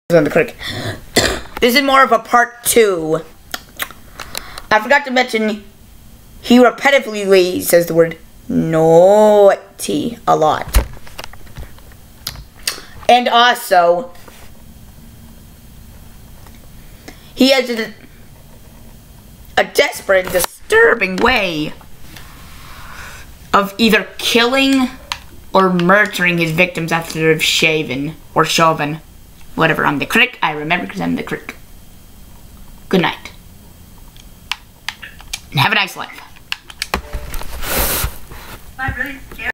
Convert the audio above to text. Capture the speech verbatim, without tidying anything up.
on the crick. This is more of a part two. I forgot to mention he repetitively says the word naughty a lot. And also, he has a, a desperate and disturbing way of either killing or murdering his victims after they've shaven or shoven. Whatever, I'm the crick. I remember because I'm the crick. Good night. And have a nice life. I'm really scared.